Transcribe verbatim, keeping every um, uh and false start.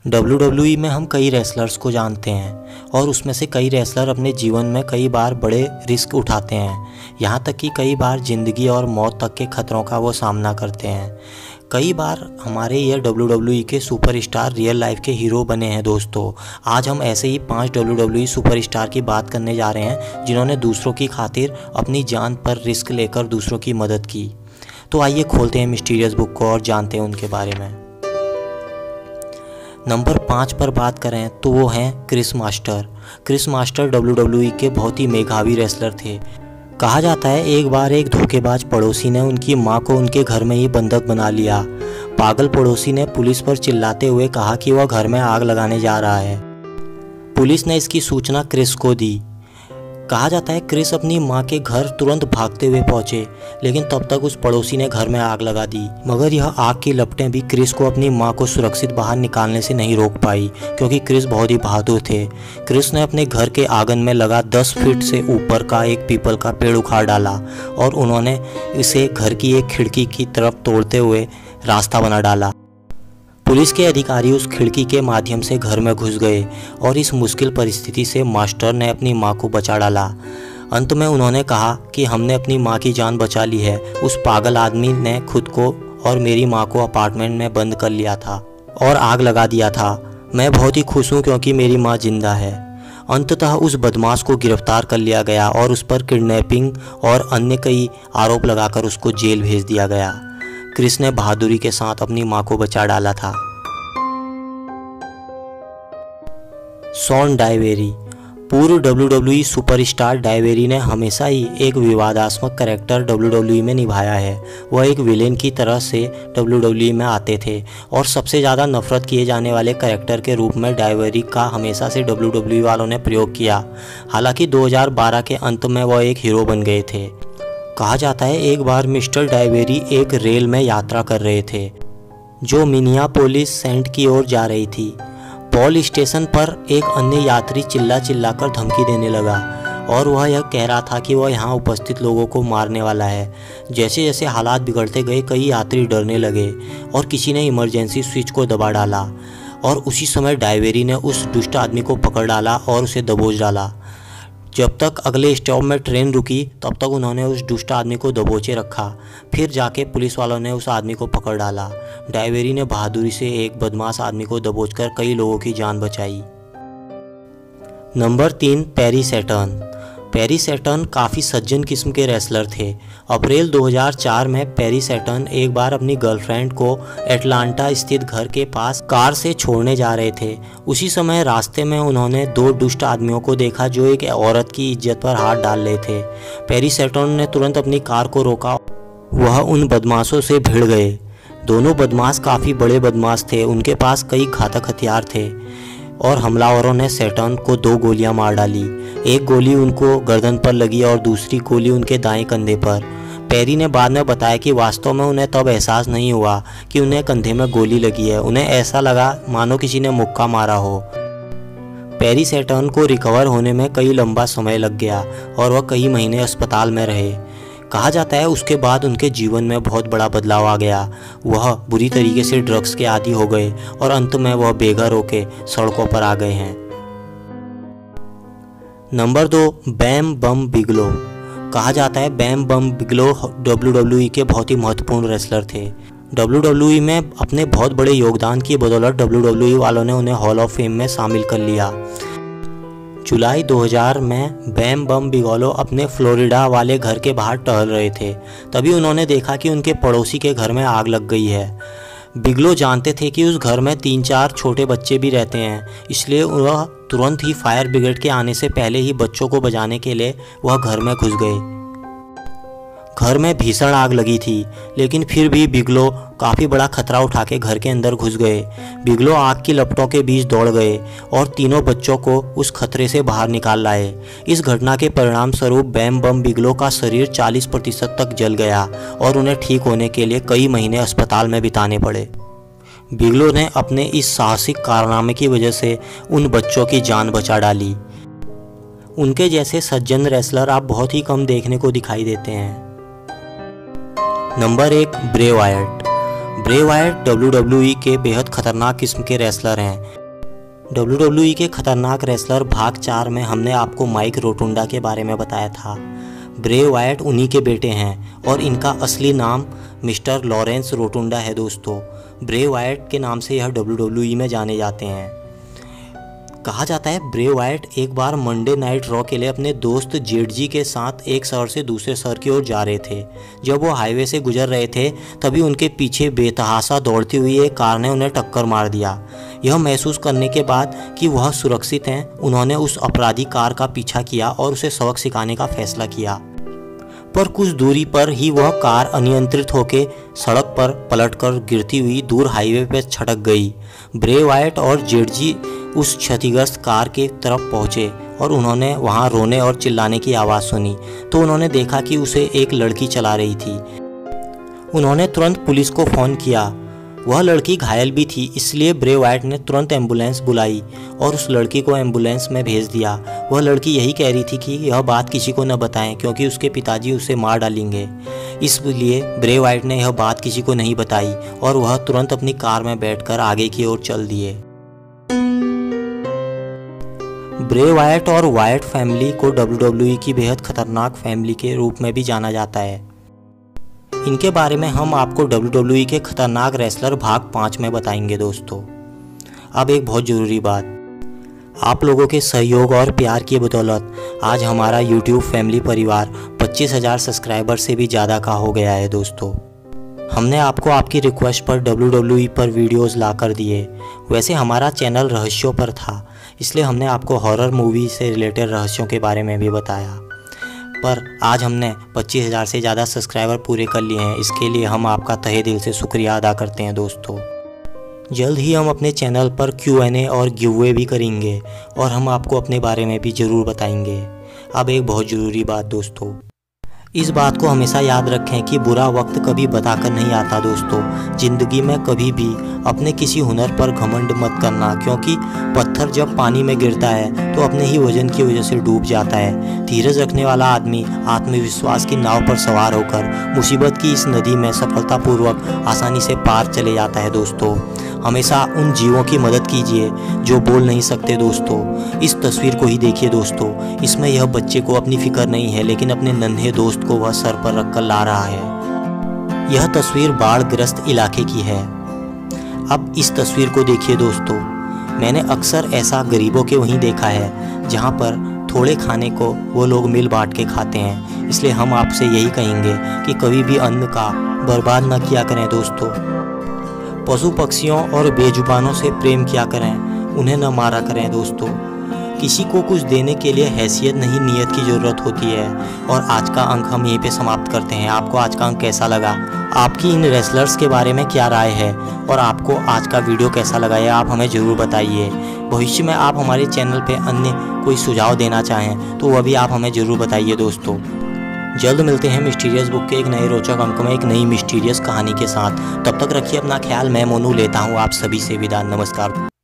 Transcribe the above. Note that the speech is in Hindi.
डब्ल्यू डब्ल्यू ई में हम कई रेसलर्स को जानते हैं और उसमें से कई रेसलर अपने जीवन में कई बार बड़े रिस्क उठाते हैं, यहाँ तक कि कई बार ज़िंदगी और मौत तक के खतरों का वो सामना करते हैं। कई बार हमारे ये डब्ल्यू डब्ल्यू ई के सुपरस्टार रियल लाइफ के हीरो बने हैं। दोस्तों, आज हम ऐसे ही पांच डब्ल्यू डब्ल्यू ई सुपरस्टार की बात करने जा रहे हैं जिन्होंने दूसरों की खातिर अपनी जान पर रिस्क लेकर दूसरों की मदद की। तो आइए खोलते हैं मिस्टीरियस बुक को और जानते हैं उनके बारे में। नंबर पाँच पर बात करें तो वो हैं Chris Master. Chris Master W W E के बहुत ही मेधावी रेसलर थे। कहा जाता है एक बार एक धोखेबाज पड़ोसी ने उनकी मां को उनके घर में ही बंधक बना लिया। पागल पड़ोसी ने पुलिस पर चिल्लाते हुए कहा कि वह घर में आग लगाने जा रहा है। पुलिस ने इसकी सूचना क्रिस को दी। कहा जाता है क्रिस अपनी मां के घर तुरंत भागते हुए पहुंचे, लेकिन तब तक उस पड़ोसी ने घर में आग लगा दी। मगर यह आग की लपटें भी क्रिस को अपनी मां को सुरक्षित बाहर निकालने से नहीं रोक पाई, क्योंकि क्रिस बहुत ही बहादुर थे। क्रिस ने अपने घर के आंगन में लगा दस फीट से ऊपर का एक पीपल का पेड़ उखाड़ डाला और उन्होंने इसे घर की एक खिड़की की तरफ तोड़ते हुए रास्ता बना डाला। पुलिस के अधिकारी उस खिड़की के माध्यम से घर में घुस गए और इस मुश्किल परिस्थिति से मास्टर ने अपनी मां को बचा डाला। अंत में उन्होंने कहा कि हमने अपनी मां की जान बचा ली है। उस पागल आदमी ने खुद को और मेरी मां को अपार्टमेंट में बंद कर लिया था और आग लगा दिया था। मैं बहुत ही खुश हूँ क्योंकि मेरी मां जिंदा है। अंततः उस बदमाश को गिरफ्तार कर लिया गया और उस पर किडनैपिंग और अन्य कई आरोप लगाकर उसको जेल भेज दिया गया। क्रिस ने बहादुरी के साथ अपनी मां को बचा डाला था। Shawn Daivari. पूर्व W W E superstar Daivari ने हमेशा ही एक विवादास्पद कैरेक्टर डब्ल्यू डब्ल्यू ई में निभाया है। वह एक विलेन की तरह से डब्ल्यू डब्ल्यू ई में आते थे और सबसे ज़्यादा नफरत किए जाने वाले कैरेक्टर के रूप में डाइवेरी का हमेशा से डब्ल्यू डब्ल्यू ई वालों ने प्रयोग किया। हालांकि दो हज़ार बारह के अंत में वह एक हीरो बन गए थे। कहा जाता है एक बार मिस्टर डाइवेरी एक रेल में यात्रा कर रहे थे जो मिनियापोलिस सेंट की ओर जा रही थी। पॉल स्टेशन पर एक अन्य यात्री चिल्ला चिल्ला कर धमकी देने लगा और वह यह कह रहा था कि वह यहाँ उपस्थित लोगों को मारने वाला है। जैसे जैसे हालात बिगड़ते गए कई यात्री डरने लगे और किसी ने इमरजेंसी स्विच को दबा डाला और उसी समय डाइवेरी ने उस दुष्ट आदमी को पकड़ डाला और उसे दबोच डाला। जब तक अगले स्टॉप में ट्रेन रुकी तब तक उन्होंने उस दुष्ट आदमी को दबोचे रखा। फिर जाके पुलिस वालों ने उस आदमी को पकड़ डाला। डाइवेरी ने बहादुरी से एक बदमाश आदमी को दबोचकर कई लोगों की जान बचाई। नंबर तीन, पेरी सैटर्न। पेरी सैटर्न काफ़ी सज्जन किस्म के रेसलर थे। अप्रैल दो हज़ार चार में पेरी सैटर्न एक बार अपनी गर्लफ्रेंड को एटलांटा स्थित घर के पास कार से छोड़ने जा रहे थे। उसी समय रास्ते में उन्होंने दो दुष्ट आदमियों को देखा जो एक औरत की इज्जत पर हाथ डाल रहे थे। पेरी सैटर्न ने तुरंत अपनी कार को रोका। वह उन बदमाशों से भिड़ गए। दोनों बदमाश काफ़ी बड़े बदमाश थे। उनके पास कई घातक हथियार थे और हमलावरों ने सैटर्न को दो गोलियां मार डाली। एक गोली उनको गर्दन पर लगी और दूसरी गोली उनके दाएं कंधे पर। पेरी ने बाद में बताया कि वास्तव में उन्हें तब एहसास नहीं हुआ कि उन्हें कंधे में गोली लगी है। उन्हें ऐसा लगा मानो किसी ने मुक्का मारा हो। पेरी सैटर्न को रिकवर होने में कई लंबा समय लग गया और वह कई महीने अस्पताल में रहे। कहा जाता है उसके बाद उनके जीवन में बहुत बड़ा बदलाव आ गया। वह बुरी तरीके से ड्रग्स के आदी हो गए और अंत में वह बेघर होकर सड़कों पर आ गए हैं। नंबर दो, बैम बम बिगलो। कहा जाता है बैम बम बिगलो डब्ल्यू डब्ल्यू ई के बहुत ही महत्वपूर्ण रेसलर थे। डब्ल्यू डब्ल्यू ई में अपने बहुत बड़े योगदान की बदौलत डब्ल्यू डब्ल्यू ई वालों ने उन्हें हॉल ऑफ फेम में शामिल कर लिया। जुलाई दो हज़ार में बैम बम बिगलो अपने फ्लोरिडा वाले घर के बाहर टहल रहे थे। तभी उन्होंने देखा कि उनके पड़ोसी के घर में आग लग गई है। बिगलो जानते थे कि उस घर में तीन चार छोटे बच्चे भी रहते हैं, इसलिए वह तुरंत ही फायर ब्रिगेड के आने से पहले ही बच्चों को बचाने के लिए वह घर में घुस गए। घर में भीषण आग लगी थी, लेकिन फिर भी बिगलो काफ़ी बड़ा खतरा उठा के घर के अंदर घुस गए। बिगलो आग की लपटों के बीच दौड़ गए और तीनों बच्चों को उस खतरे से बाहर निकाल लाए। इस घटना के परिणाम स्वरूप बैम बम बिगलो का शरीर चालीस प्रतिशत तक जल गया और उन्हें ठीक होने के लिए कई महीने अस्पताल में बिताने पड़े। बिगलो ने अपने इस साहसिक कारनामे की वजह से उन बच्चों की जान बचा डाली। उनके जैसे सज्जन रेसलर आप बहुत ही कम देखने को दिखाई देते हैं। नंबर एक, ब्रे वायट। ब्रे वायट डब्ल्यू डब्ल्यू ई के बेहद खतरनाक किस्म के रेसलर हैं। डब्ल्यू डब्ल्यू ई के खतरनाक रेसलर भाग चार में हमने आपको माइक रोटुंडा के बारे में बताया था। ब्रे वायट उन्हीं के बेटे हैं और इनका असली नाम मिस्टर लॉरेंस रोटुंडा है दोस्तों। ब्रे वायट के नाम से यह डब्ल्यू डब्ल्यू ई में जाने जाते हैं। कहा जाता है ब्रे वायट एक बार मंडे नाइट रॉ के लिए अपने दोस्त जेडजी के साथ एक शहर से दूसरे शहर की ओर जा रहे थे। जब वो हाईवे से गुजर रहे थे तभी उनके पीछे बेतहाशा दौड़ती हुई एक कार ने उन्हें टक्कर मार दिया। यह महसूस करने के बाद कि वह सुरक्षित हैं, उन्होंने उस अपराधी कार का पीछा किया और उसे सबक सिखाने का फैसला किया। पर कुछ दूरी पर ही वह कार अनियंत्रित होकर सड़क पर पलटकर गिरती हुई दूर हाईवे पर छटक गई। ब्रे वायट और जेडजी उस क्षतिग्रस्त कार के तरफ पहुंचे और उन्होंने वहां रोने और चिल्लाने की आवाज़ सुनी तो उन्होंने देखा कि उसे एक लड़की चला रही थी। उन्होंने तुरंत पुलिस को फ़ोन किया। वह लड़की घायल भी थी, इसलिए ब्रे वायट ने तुरंत एम्बुलेंस बुलाई और उस लड़की को एम्बुलेंस में भेज दिया। वह लड़की यही कह रही थी कि यह बात किसी को न बताएं क्योंकि उसके पिताजी उसे मार डालेंगे। इसलिए ब्रे वायट ने यह बात किसी को नहीं बताई और वह तुरंत अपनी कार में बैठकर आगे की ओर चल दिए। ब्रे वायट और वायट फैमिली को डब्ल्यू डब्ल्यू ई की बेहद खतरनाक फैमिली के रूप में भी जाना जाता है। इनके बारे में हम आपको डब्ल्यू डब्ल्यू ई के खतरनाक रेसलर भाग पाँच में बताएंगे दोस्तों। अब एक बहुत ज़रूरी बात, आप लोगों के सहयोग और प्यार की बदौलत आज हमारा यूट्यूब फैमिली परिवार पच्चीस हज़ार सब्सक्राइबर से भी ज़्यादा का हो गया है दोस्तों। हमने आपको आपकी रिक्वेस्ट पर डब्ल्यू डब्ल्यू ई पर वीडियोस ला कर दिए। वैसे हमारा चैनल रहस्यों पर था, इसलिए हमने आपको हॉरर मूवी से रिलेटेड रहस्यों के बारे में भी बताया। पर आज हमने पच्चीस हज़ार से ज़्यादा सब्सक्राइबर पूरे कर लिए हैं, इसके लिए हम आपका तहे दिल से शुक्रिया अदा करते हैं दोस्तों। जल्द ही हम अपने चैनल पर क्यू एन ए और गिवअवे भी करेंगे और हम आपको अपने बारे में भी ज़रूर बताएंगे। अब एक बहुत ज़रूरी बात दोस्तों, इस बात को हमेशा याद रखें कि बुरा वक्त कभी बताकर नहीं आता दोस्तों। ज़िंदगी में कभी भी अपने किसी हुनर पर घमंड मत करना, क्योंकि पत्थर जब पानी में गिरता है तो अपने ही वजन की वजह से डूब जाता है। धीरज रखने वाला आदमी आत्मविश्वास की नाव पर सवार होकर मुसीबत की इस नदी में सफलतापूर्वक आसानी से पार चले जाता है दोस्तों। हमेशा उन जीवों की मदद कीजिए जो बोल नहीं सकते दोस्तों। इस तस्वीर को ही देखिए दोस्तों, इसमें यह बच्चे को अपनी फिक्र नहीं है लेकिन अपने नन्हे दोस्त को वह सर पर रखकर ला रहा है। यह तस्वीर बाढ़ग्रस्त इलाके की है। अब इस तस्वीर को देखिए दोस्तों, मैंने अक्सर ऐसा गरीबों के वहीं देखा है जहां पर थोड़े खाने को वो लोग मिल बांट के खाते हैं। इसलिए हम आपसे यही कहेंगे कि कभी भी अन्न का बर्बाद न किया करें दोस्तों। पशु पक्षियों और बेजुबानों से प्रेम किया करें, उन्हें न मारा करें दोस्तों। किसी को कुछ देने के लिए हैसियत नहीं, नीयत की ज़रूरत होती है। और आज का अंक हम यहीं पे समाप्त करते हैं। आपको आज का अंक कैसा लगा? आपकी इन रेसलर्स के बारे में क्या राय है और आपको आज का वीडियो कैसा लगा है आप हमें ज़रूर बताइए। भविष्य में आप हमारे चैनल पे अन्य कोई सुझाव देना चाहें तो वह भी आप हमें ज़रूर बताइए दोस्तों। जल्द मिलते हैं मिस्टीरियस बुक के एक नए रोचक अंक में एक नई मिस्टीरियस कहानी के साथ। तब तक रखिए अपना ख्याल। मैं मोनू लेता हूँ आप सभी से विदा। नमस्कार।